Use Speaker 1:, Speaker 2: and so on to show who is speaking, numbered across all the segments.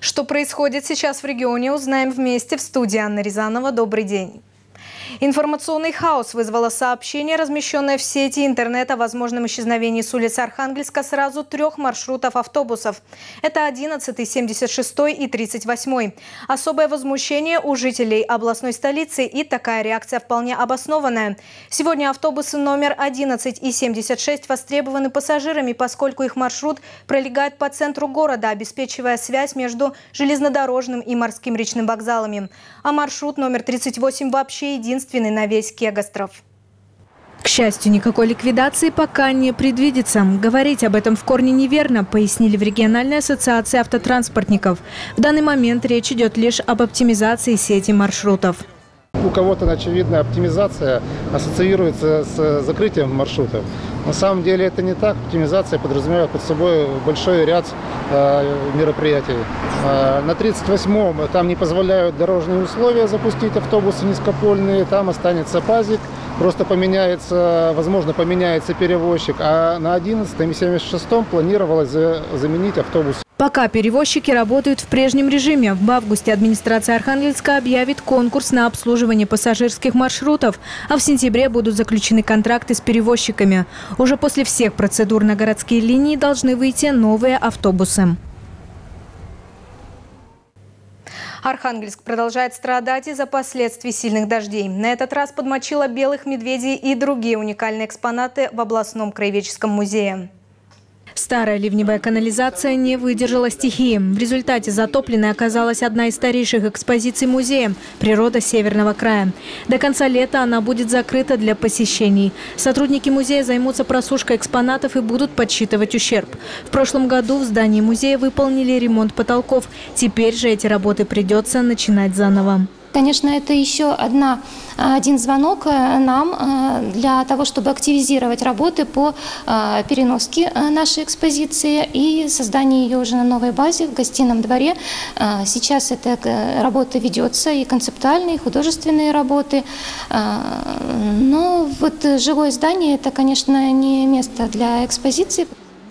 Speaker 1: Что происходит сейчас в регионе, узнаем вместе в студии. Анна Рязанова. Добрый день. Информационный хаос вызвало сообщение, размещенное в сети интернет о возможном исчезновении с улицы Архангельска сразу 3 маршрутов автобусов. Это 11, 76 и 38. Особое возмущение у жителей областной столицы, и такая реакция вполне обоснованная. Сегодня автобусы номер 11 и 76 востребованы пассажирами, поскольку их маршрут пролегает по центру города, обеспечивая связь между железнодорожным и морским речным вокзалами. А маршрут номер 38 вообще единственный на весь Кегостров.
Speaker 2: К счастью, никакой ликвидации пока не предвидится. Говорить об этом в корне неверно, пояснили в региональной ассоциации автотранспортников. В данный момент речь идет лишь об оптимизации сети маршрутов.
Speaker 3: У кого-то, очевидно, оптимизация ассоциируется с закрытием маршрутов. На самом деле это не так. Оптимизация подразумевает под собой большой ряд мероприятий. На 38-м там не позволяют дорожные условия запустить автобусы низкопольные, там останется пазик, просто поменяется, возможно, поменяется перевозчик. А на 11-м и 76-м планировалось заменить автобус.
Speaker 2: Пока перевозчики работают в прежнем режиме. В августе администрация Архангельска объявит конкурс на обслуживание пассажирских маршрутов, а в сентябре будут заключены контракты с перевозчиками. Уже после всех процедур на городские линии должны выйти новые автобусы.
Speaker 1: Архангельск продолжает страдать из-за последствий сильных дождей. На этот раз подмочила белых медведей и другие уникальные экспонаты в областном краеведческом музее.
Speaker 2: Старая ливневая канализация не выдержала стихии. В результате затопленной оказалась одна из старейших экспозиций музея – природа Северного края. До конца лета она будет закрыта для посещений. Сотрудники музея займутся просушкой экспонатов и будут подсчитывать ущерб. В прошлом году в здании музея выполнили ремонт потолков. Теперь же эти работы придется начинать заново.
Speaker 4: Конечно, это еще один звонок нам для того, чтобы активизировать работы по переноске нашей экспозиции и созданию ее уже на новой базе в гостином дворе. Сейчас эта работа ведется, и концептуальные, и художественные работы. Но вот живое здание – это, конечно, не место для экспозиции.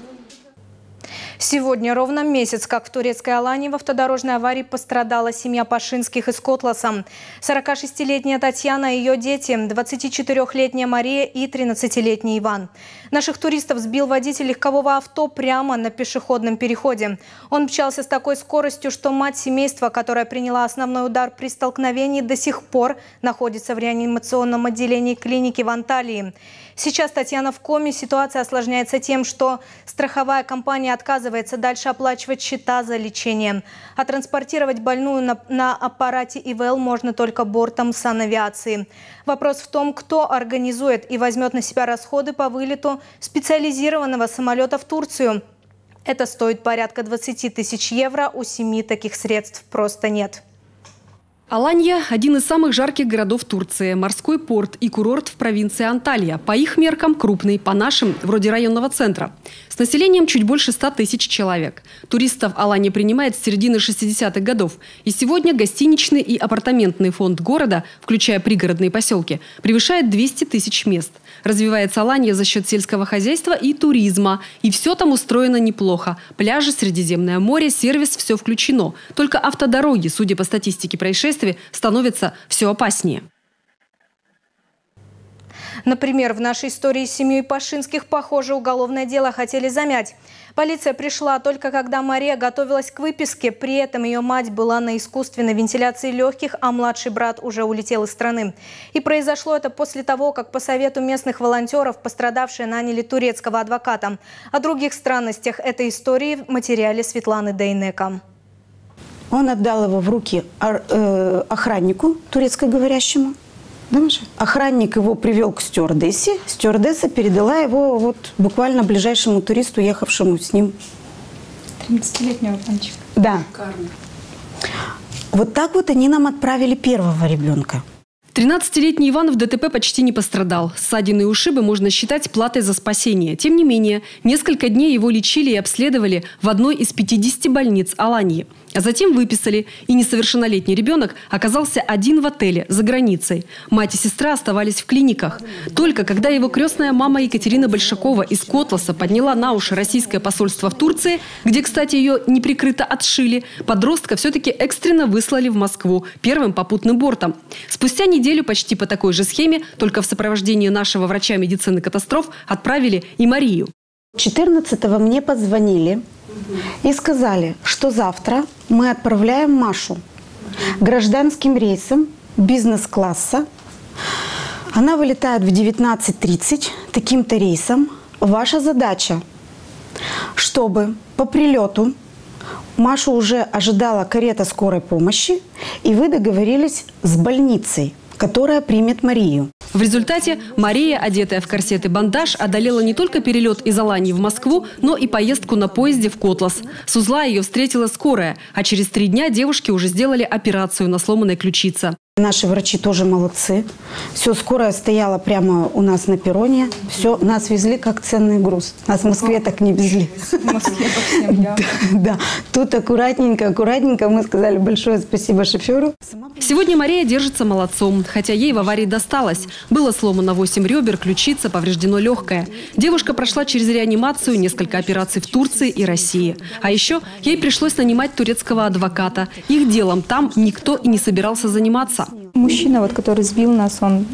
Speaker 1: Сегодня ровно месяц, как в турецкой Алании в автодорожной аварии пострадала семья Пашинских из Котласа. 46-летняя Татьяна и ее дети, 24-летняя Мария и 13-летний Иван. Наших туристов сбил водитель легкового авто прямо на пешеходном переходе. Он мчался с такой скоростью, что мать семейства, которая приняла основной удар при столкновении, до сих пор находится в реанимационном отделении клиники в Анталии. Сейчас Татьяна в коме. Ситуация осложняется тем, что страховая компания отказывается дальше оплачивать счета за лечение. А транспортировать больную на аппарате ИВЛ можно только бортом санавиации. Вопрос в том, кто организует и возьмет на себя расходы по вылету специализированного самолета в Турцию. Это стоит порядка 20 тысяч евро. У семьи таких средств просто нет.
Speaker 5: Аланья – один из самых жарких городов Турции. Морской порт и курорт в провинции Анталия. По их меркам крупный, по нашим – вроде районного центра. С населением чуть больше 100 тысяч человек. Туристов Аланья принимает с середины 60-х годов. И сегодня гостиничный и апартаментный фонд города, включая пригородные поселки, превышает 200 тысяч мест. Развивается Аланья за счет сельского хозяйства и туризма. И все там устроено неплохо. Пляжи, Средиземное море, сервис – все включено. Только автодороги, судя по статистике происшествий, становится все опаснее.
Speaker 1: Например, в нашей истории с семьей Пашинских, похоже, уголовное дело хотели замять. Полиция пришла только когда Мария готовилась к выписке. При этом ее мать была на искусственной вентиляции легких, а младший брат уже улетел из страны. И произошло это после того, как по совету местных волонтеров пострадавшие наняли турецкого адвоката. О других странностях этой истории в материале Светланы Дейнека.
Speaker 6: Он отдал его в руки охраннику турецкоговорящему. Охранник его привел к стюардессе. Стюардесса передала его вот буквально ближайшему туристу, ехавшему с ним.
Speaker 7: 13-летнего мальчика.
Speaker 6: Да. Вот так вот они нам отправили первого ребенка.
Speaker 5: 13-летний Иван в ДТП почти не пострадал. Ссадины и ушибы можно считать платой за спасение. Тем не менее, несколько дней его лечили и обследовали в одной из 50 больниц Аланьи. А затем выписали, и несовершеннолетний ребенок оказался один в отеле за границей. Мать и сестра оставались в клиниках. Только когда его крестная мама Екатерина Большакова из Котласа подняла на уши российское посольство в Турции, где, кстати, ее неприкрыто отшили, подростка все-таки экстренно выслали в Москву первым попутным бортом. Спустя неделю почти по такой же схеме, только в сопровождении нашего врача медицины катастроф, отправили и Марию.
Speaker 6: 14-го мне позвонили и сказали, что завтра мы отправляем Машу гражданским рейсом бизнес-класса. Она вылетает в 19:30 таким-то рейсом. Ваша задача, чтобы по прилету Машу уже ожидала карета скорой помощи, и вы договорились с больницей, которая примет Марию.
Speaker 5: В результате Мария, одетая в корсет и бандаж, одолела не только перелет из Алании в Москву, но и поездку на поезде в Котлас. С узла ее встретила скорая, а через 3 дня девушке уже сделали операцию на сломанной ключице.
Speaker 6: Наши врачи тоже молодцы. Все, скорая стояла прямо у нас на перроне. Все, нас везли как ценный груз. Нас в Москве так не везли.
Speaker 7: В Москве по всем, да.
Speaker 6: Да. Тут аккуратненько, аккуратненько. Мы сказали большое спасибо шоферу.
Speaker 5: Сегодня Мария держится молодцом, хотя ей в аварии досталось. Было сломано 8 ребер, ключица, повреждено легкое. Девушка прошла через реанимацию, несколько операций в Турции и России. А еще ей пришлось нанимать турецкого адвоката. Их делом там никто и не собирался заниматься.
Speaker 7: Мужчина, вот, который сбил нас, он,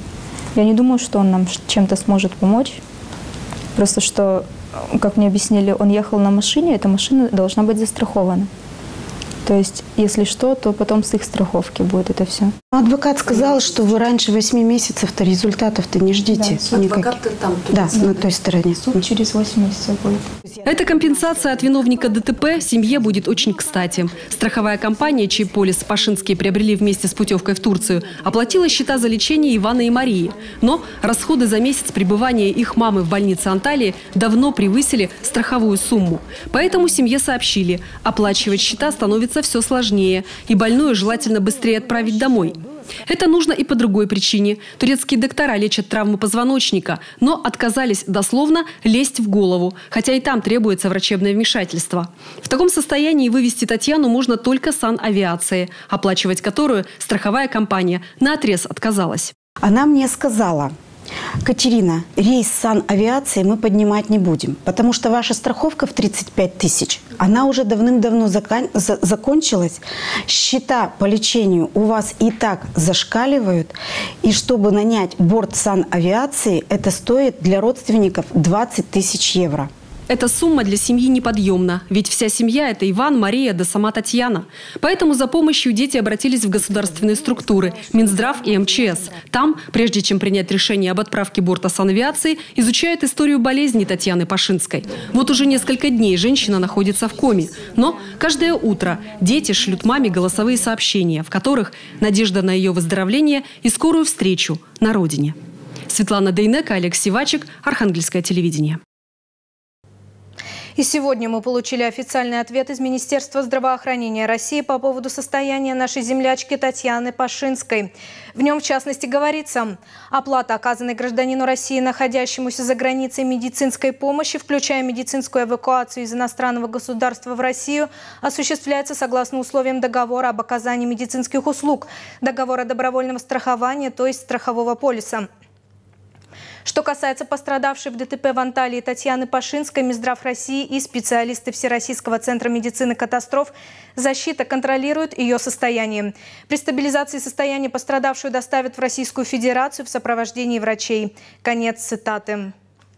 Speaker 7: я не думаю, что он нам чем-то сможет помочь. Просто что, как мне объяснили, он ехал на машине, эта машина должна быть застрахована. То есть, если что, то потом с их страховки будет это все.
Speaker 6: Адвокат сказал, что вы раньше 8 месяцев-то результатов-то не ждите.
Speaker 7: Да,
Speaker 6: никаких. Да, на той стороне.
Speaker 7: Суд через 8 месяцев будет.
Speaker 5: Эта компенсация от виновника ДТП семье будет очень кстати. Страховая компания, чей полис Пашинские приобрели вместе с путевкой в Турцию, оплатила счета за лечение Ивана и Марии. Но расходы за месяц пребывания их мамы в больнице Анталии давно превысили страховую сумму. Поэтому семье сообщили, оплачивать счета становится все сложнее, и больную желательно быстрее отправить домой. Это нужно и по другой причине. Турецкие доктора лечат травмы позвоночника, но отказались дословно лезть в голову, хотя и там требуется врачебное вмешательство. В таком состоянии вывести Татьяну можно только санавиации, оплачивать которую страховая компания наотрез отказалась.
Speaker 6: Она мне сказала: Катерина, рейс санавиации мы поднимать не будем, потому что ваша страховка в 35 тысяч, она уже давным-давно закончилась, счета по лечению у вас и так зашкаливают, и чтобы нанять борт санавиации, это стоит для родственников 20 тысяч евро.
Speaker 5: Эта сумма для семьи неподъемна, ведь вся семья – это Иван, Мария, да сама Татьяна. Поэтому за помощью дети обратились в государственные структуры – Минздрав и МЧС. Там, прежде чем принять решение об отправке борта санавиации, изучают историю болезни Татьяны Пашинской. Вот уже несколько дней женщина находится в коме. Но каждое утро дети шлют маме голосовые сообщения, в которых надежда на ее выздоровление и скорую встречу на родине. Светлана Дейнека, Олег Сивачек, Архангельское телевидение.
Speaker 1: И сегодня мы получили официальный ответ из Министерства здравоохранения России по поводу состояния нашей землячки Татьяны Пашинской. В нем, в частности, говорится: оплата, оказанной гражданину России, находящемуся за границей медицинской помощи, включая медицинскую эвакуацию из иностранного государства в Россию, осуществляется согласно условиям договора об оказании медицинских услуг, договора добровольного страхования, то есть страхового полиса. Что касается пострадавшей в ДТП в Анталии Татьяны Пашинской, Минздрав России и специалисты Всероссийского центра медицины катастроф «Защита» контролируют ее состояние. При стабилизации состояния пострадавшую доставят в Российскую Федерацию в сопровождении врачей. Конец цитаты.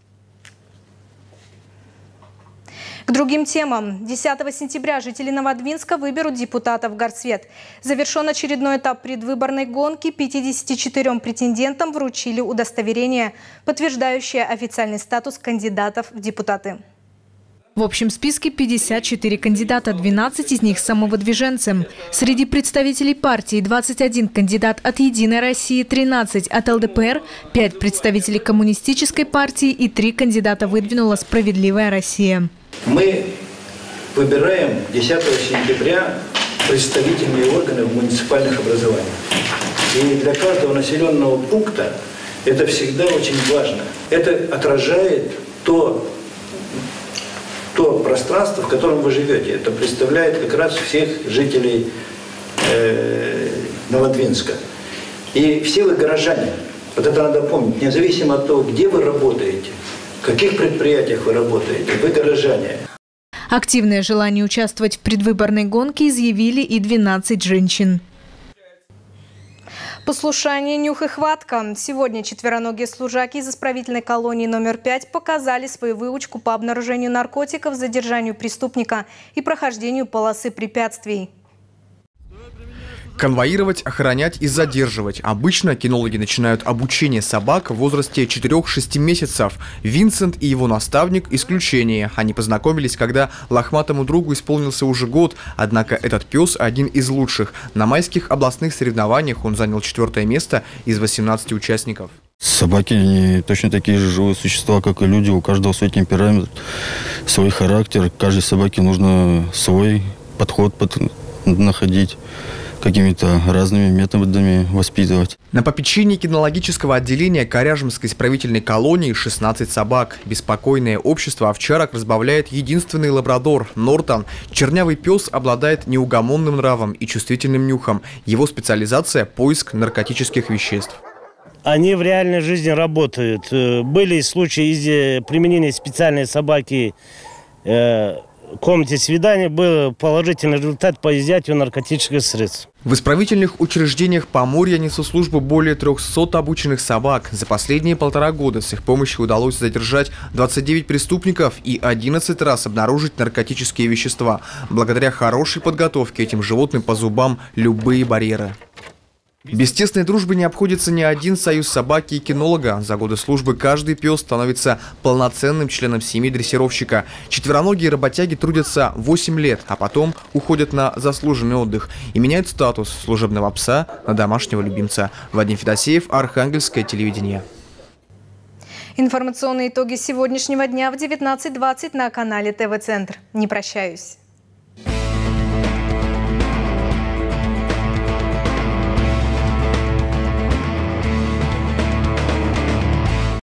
Speaker 1: К другим темам. 10 сентября жители Новодвинска выберут депутата в Горсвет. Завершен очередной этап предвыборной гонки. 54 претендентам вручили удостоверение, подтверждающее официальный статус кандидатов в депутаты.
Speaker 2: В общем списке 54 кандидата, 12 из них самовыдвиженцем. Среди представителей партии 21 кандидат от «Единой России», 13 от ЛДПР, 5 представителей коммунистической партии и 3 кандидата выдвинула «Справедливая Россия».
Speaker 8: Мы выбираем 10 сентября представительные органы в муниципальных образованиях. И для каждого населенного пункта это всегда очень важно. Это отражает то то пространство, в котором вы живете. Это представляет как раз всех жителей Новодвинска. И все вы горожане. Вот это надо помнить. Независимо от того, где вы работаете, в каких предприятиях вы работаете, вы горожане.
Speaker 2: Активное желание участвовать в предвыборной гонке изъявили и 12 женщин.
Speaker 1: Послушание, нюх и хватка. Сегодня четвероногие служаки из исправительной колонии номер 5 показали свою выучку по обнаружению наркотиков, задержанию преступника и прохождению полосы препятствий.
Speaker 9: Конвоировать, охранять и задерживать. Обычно кинологи начинают обучение собак в возрасте 4-6 месяцев. Винсент и его наставник – исключение. Они познакомились, когда лохматому другу исполнился уже год. Однако этот пес – один из лучших. На майских областных соревнованиях он занял 4-е место из 18 участников.
Speaker 10: Собаки они точно такие же живые существа, как и люди. У каждого свой темперамент, свой характер. Каждой собаке нужно свой подход находить. Какими-то разными методами воспитывать.
Speaker 9: На попечении кинологического отделения Коряжемской исправительной колонии 16 собак. Беспокойное общество овчарок разбавляет единственный лабрадор – Нортон. Чернявый пес обладает неугомонным нравом и чувствительным нюхом. Его специализация – поиск наркотических веществ.
Speaker 11: Они в реальной жизни работают. Были случаи применения специальной собаки в комнате свидания, был положительный результат по изъятию наркотических средств.
Speaker 9: В исправительных учреждениях Поморья несут службу более 300 обученных собак. За последние 1,5 года с их помощью удалось задержать 29 преступников и 11 раз обнаружить наркотические вещества. Благодаря хорошей подготовке этим животным по зубам любые барьеры. Без тесной дружбы не обходится ни один союз собаки и кинолога. За годы службы каждый пес становится полноценным членом семьи дрессировщика. Четвероногие работяги трудятся 8 лет, а потом уходят на заслуженный отдых и меняют статус служебного пса на домашнего любимца. Вадим Федосеев, Архангельское телевидение.
Speaker 1: Информационные итоги сегодняшнего дня в 19:20 на канале ТВ-центр. Не прощаюсь.